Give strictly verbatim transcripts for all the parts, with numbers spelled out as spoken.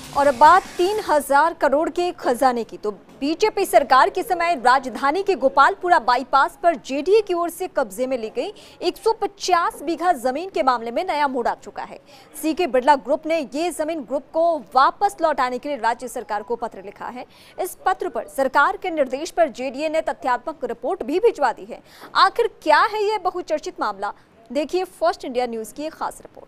और अब बात तीन हजार करोड़ के खजाने की। तो बीजेपी सरकार के समय राजधानी के गोपालपुरा बाईपास पर जेडीए की ओर से कब्जे में ली गई एक सौ पचास बीघा जमीन के मामले में नया मोड़ आ चुका है। सीके बिरला ग्रुप ने ये जमीन ग्रुप को वापस लौटाने के लिए राज्य सरकार को पत्र लिखा है। इस पत्र पर सरकार के निर्देश पर जेडीए ने तथ्यात्मक रिपोर्ट भी भिजवा दी है। आखिर क्या है ये बहुचर्चित मामला, देखिए फर्स्ट इंडिया न्यूज की एक खास रिपोर्ट।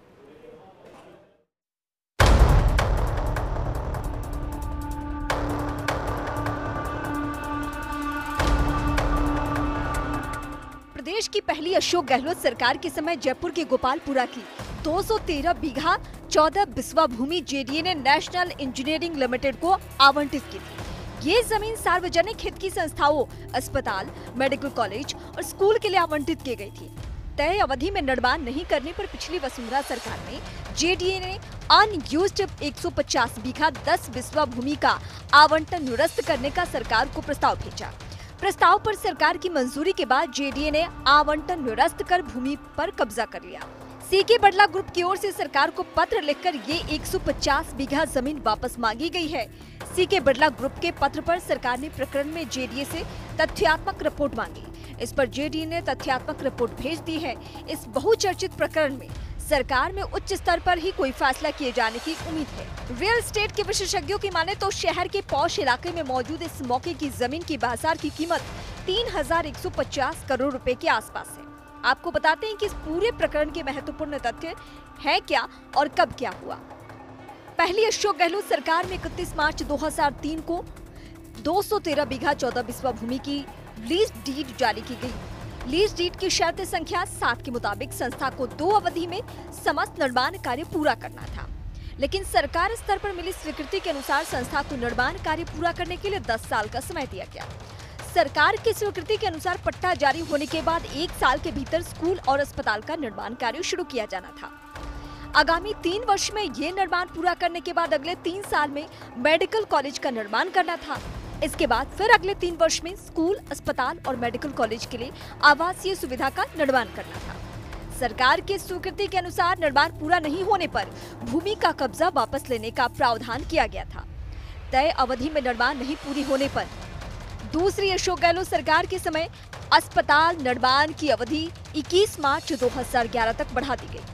प्रदेश की पहली अशोक गहलोत सरकार के समय जयपुर के गोपालपुरा की दो सौ तेरह बीघा चौदह बिस्वा भूमि जेडीए ने नेशनल इंजीनियरिंग लिमिटेड को आवंटित की थी। ये जमीन सार्वजनिक हित की संस्थाओं, अस्पताल, मेडिकल कॉलेज और स्कूल के लिए आवंटित की गई थी। तय अवधि में निर्माण नहीं करने पर पिछली वसुंधरा सरकार में जेडीए ने अनयूज्ड एक सौ पचास बीघा दस बिस्वा भूमि का आवंटन निरस्त करने का सरकार को प्रस्ताव भेजा। प्रस्ताव पर सरकार की मंजूरी के बाद जेडीए ने आवंटन निरस्त कर भूमि पर कब्जा कर लिया। सीके बिरला ग्रुप की ओर से सरकार को पत्र लिखकर ये एक सौ पचास बीघा जमीन वापस मांगी गई है। सीके बिरला ग्रुप के पत्र पर सरकार ने प्रकरण में जेडीए से तथ्यात्मक रिपोर्ट मांगी। इस पर जेडीए ने तथ्यात्मक रिपोर्ट भेज दी है। इस बहुचर्चित प्रकरण में सरकार में उच्च स्तर पर ही कोई फैसला किए जाने की उम्मीद है। रियल एस्टेट के विशेषज्ञों की माने तो शहर के पौष इलाके में मौजूद इस मौके की जमीन की बाजार की कीमत तीन हजार एक सौ पचास करोड़ रुपए के आसपास है। आपको बताते हैं कि इस पूरे प्रकरण के महत्वपूर्ण तथ्य है क्या और कब क्या हुआ। पहली अशोक गहलोत सरकार में इकतीस मार्च दो हजार तीन को दो सौ तेरह बीघा चौदह बिस्वा भूमि की लीज डीड जारी की गई। लीज डीड की शर्त संख्या सात के मुताबिक संस्था को दो अवधि में समस्त निर्माण कार्य पूरा करना था, लेकिन सरकार स्तर पर मिली स्वीकृति के अनुसार संस्था को निर्माण कार्य पूरा करने के लिए दस साल का समय दिया गया। सरकार की स्वीकृति के अनुसार पट्टा जारी होने के बाद एक साल के भीतर स्कूल और अस्पताल का निर्माण कार्य शुरू किया जाना था। आगामी तीन वर्ष में ये निर्माण पूरा करने के बाद अगले तीन साल में मेडिकल कॉलेज का निर्माण करना था। इसके बाद फिर अगले तीन वर्ष में स्कूल, अस्पताल और मेडिकल कॉलेज के लिए आवासीय सुविधा का निर्माण करना था। सरकार की स्वीकृति के अनुसार निर्माण पूरा नहीं होने पर भूमि का कब्जा वापस लेने का प्रावधान किया गया था। तय अवधि में निर्माण नहीं पूरी होने पर दूसरी अशोक गहलोत सरकार के समय अस्पताल निर्माण की अवधि इक्कीस मार्च दो हजार ग्यारह तक बढ़ा दी गई।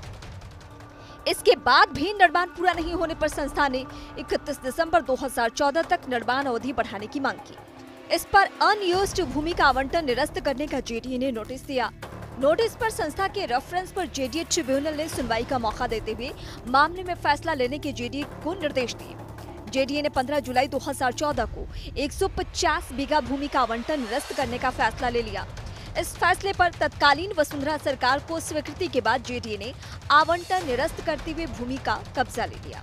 इसके बाद भी निर्माण पूरा नहीं होने पर संस्था ने इकतीस दिसंबर दो हजार चौदह तक निर्माण अवधि बढ़ाने की मांग की। इस पर अनयूज्ड भूमि का आवंटन निरस्त करने का जेडीए ने नोटिस दिया। नोटिस पर संस्था के रेफरेंस पर जेडीए ट्रिब्यूनल ने सुनवाई का मौका देते हुए मामले में फैसला लेने के जेडीए को निर्देश दिए। जेडीए ने पंद्रह जुलाई दो हजार चौदह को एक सौ पचास बीघा भूमि का आवंटन निरस्त करने का फैसला ले लिया। इस फैसले पर तत्कालीन वसुंधरा सरकार को स्वीकृति के बाद जेडीए ने आवंटन निरस्त करते हुए भूमि का कब्जा ले लिया।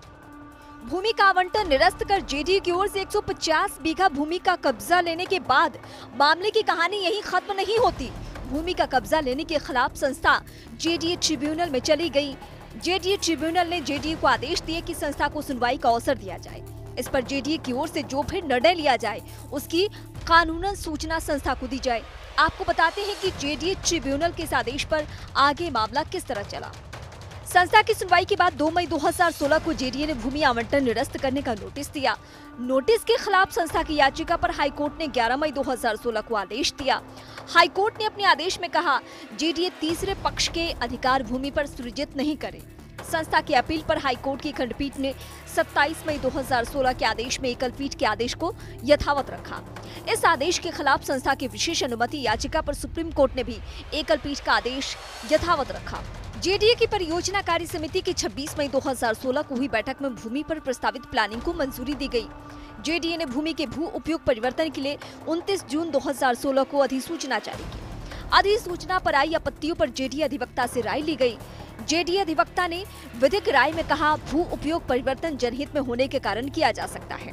भूमि का आवंटन निरस्त कर जेडीए की ओर से एक सौ पचास बीघा भूमि का कब्जा लेने के बाद मामले की कहानी यहीं खत्म नहीं होती। भूमि का कब्जा लेने के खिलाफ संस्था जेडीए ट्रिब्यूनल में चली गई। जेडीए ट्रिब्यूनल ने जेडीए को आदेश दिए कि संस्था को सुनवाई का अवसर दिया जाए। इस पर जेडीए की ओर से जो भी निर्णय लिया जाए उसकी कानूनन सूचना संस्था को दी जाए। आपको बताते हैं कि जेडीए ट्रिब्यूनल के इस आदेश पर आगे मामला किस तरह चला। संस्था की सुनवाई के बाद दो मई दो हजार सोलह को जेडीए ने भूमि आवंटन निरस्त करने का नोटिस दिया। नोटिस के खिलाफ संस्था की याचिका पर हाईकोर्ट ने ग्यारह मई दो हजार सोलह को आदेश दिया। हाईकोर्ट ने अपने आदेश में कहा, जेडीए तीसरे पक्ष के अधिकार भूमि पर सृजित नहीं करे। संस्था की अपील पर हाईकोर्ट की खंडपीठ ने सत्ताईस मई दो हजार सोलह के आदेश में एकल पीठ के आदेश को यथावत रखा। इस आदेश के खिलाफ संस्था की विशेष अनुमति याचिका पर सुप्रीम कोर्ट ने भी एकल पीठ का आदेश यथावत रखा। जेडीए की परियोजना कार्य समिति की छब्बीस मई दो हजार सोलह को हुई बैठक में भूमि पर प्रस्तावित प्लानिंग को मंजूरी दी गई। जेडीए ने भूमि के भू उपयोग परिवर्तन के लिए उनतीस जून दो हजार सोलह को अधिसूचना जारी की। अधिसूचना पर आई आपत्तियों पर जेडीए अधिवक्ता से राय ली गई। जेडीए अधिवक्ता ने विधिक राय में कहा, भू उपयोग परिवर्तन जनहित में होने के कारण किया जा सकता है।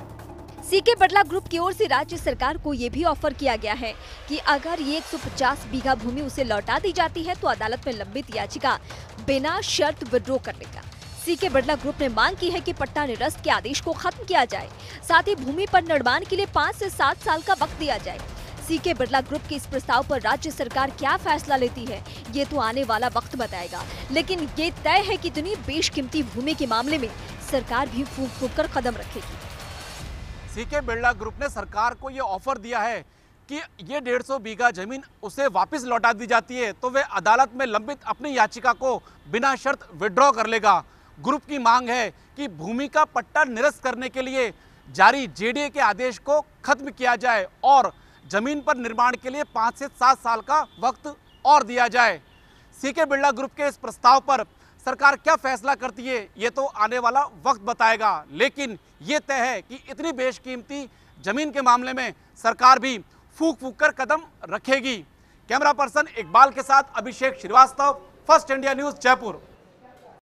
सीके बिरला ग्रुप की ओर से राज्य सरकार को ये भी ऑफर किया गया है कि अगर ये एक सौ पचास बीघा भूमि उसे लौटा दी जाती है तो अदालत में लंबित याचिका बिना शर्त विड्रॉ कर लेगा। सीके बिरला ग्रुप ने मांग की है कि पट्टा निरस्त के आदेश को खत्म किया जाए, साथ ही भूमि पर निर्माण के लिए पाँच से सात साल का वक्त दिया जाए। सीके बिरला ग्रुप के इस प्रस्ताव पर राज्य सरकार क्या फैसला लेती है ये तो आने वाला वक्त बताएगा, लेकिन ये तय है कि इतनी बेशकीमती भूमि के मामले में सरकार भी फूंक फूंक कर कदम रखेगी। सीके बिरला ग्रुप ने सरकार को ये ऑफर दिया है कि ये डेढ़ सौ बीघा जमीन उसे वापस लौटा दी जाती है तो वे अदालत में लंबित अपनी याचिका को बिना शर्त विड्रॉ कर लेगा। ग्रुप की मांग है कि भूमि का पट्टा निरस्त करने के लिए जारी जेडीए के आदेश को खत्म किया जाए और जमीन पर निर्माण के लिए पाँच से सात साल का वक्त और दिया जाए। सीके बिरला ग्रुप के इस प्रस्ताव पर सरकार क्या फैसला करती है ये तो आने वाला वक्त बताएगा, लेकिन ये तय है कि इतनी बेशकीमती जमीन के मामले में सरकार भी फूक फूक कर कदम रखेगी। कैमरा पर्सन इकबाल के साथ Abhishek Srivastava, First India News, Jaipur.